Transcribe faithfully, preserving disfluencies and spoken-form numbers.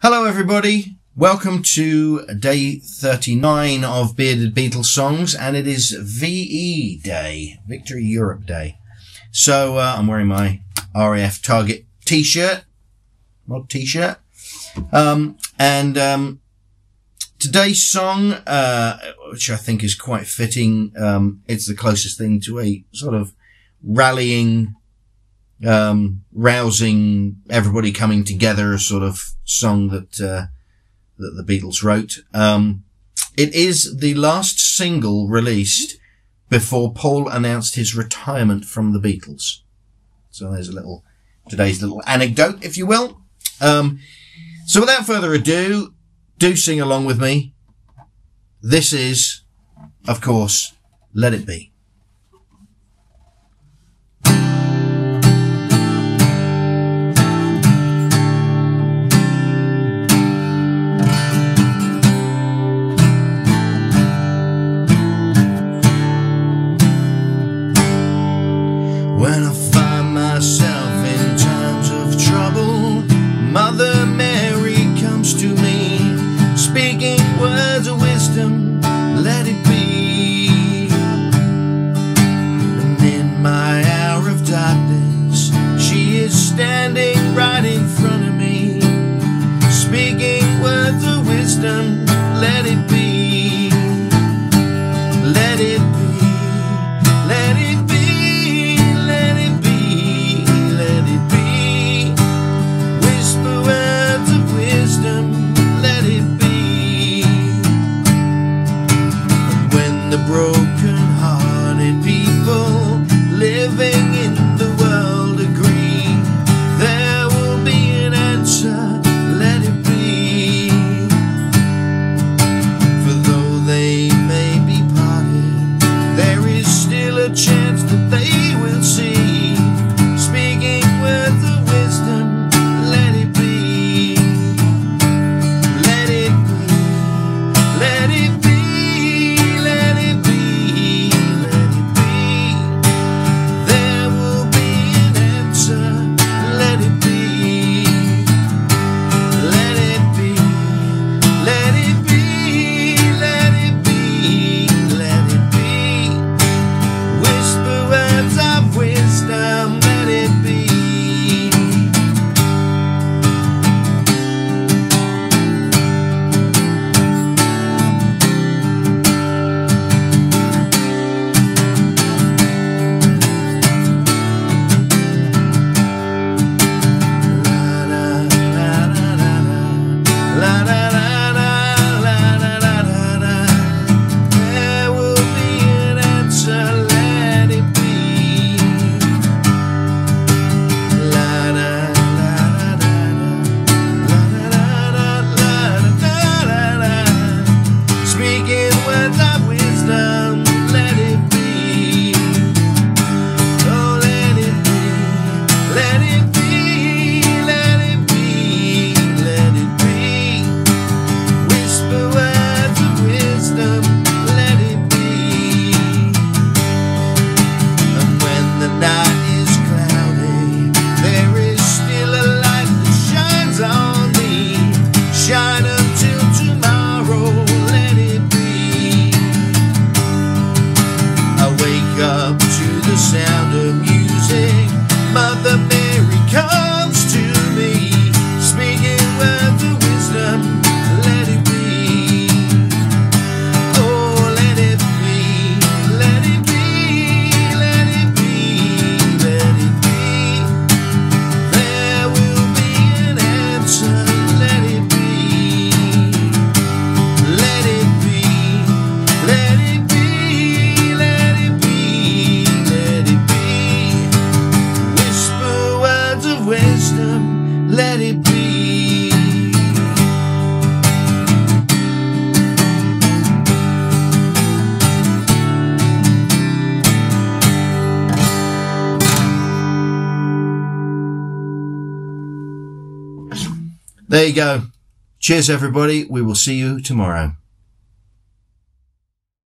Hello everybody, welcome to day thirty-nine of Bearded Beatles Songs, and it is V E Day, Victory Europe Day. So uh, I'm wearing my R A F Target t-shirt, mod t-shirt, um, and um, today's song, uh, which I think is quite fitting, um, it's the closest thing to a sort of rallying, um, rousing, everybody coming together sort of song that, uh, that the Beatles wrote. Um, it is the last single released before Paul announced his retirement from the Beatles. So there's a little, today's little anecdote, if you will. Um, so without further ado, do sing along with me. This is, of course, Let It Be. When I find myself in times of trouble, Mother Mary comes to me, speaking words of wisdom, let it be. And in my hour of darkness, she is standing right in front of me, speaking words of wisdom, let it be. Let it be, let it be. The broken-hearted people living in the world agree there will be an answer, let it be. For though they may be parted, there is still a chance that they will see, speaking words of wisdom, let it be. Let it be, let it be. Up to the sound of music, Mother Mary comes to me, speaking words of wisdom, let it be. Oh, let it be, let it be, let it be, let it be. There will be an answer, let it be. Let it be, let it be. Wisdom, let it be. There you go. Cheers everybody. We will see you tomorrow.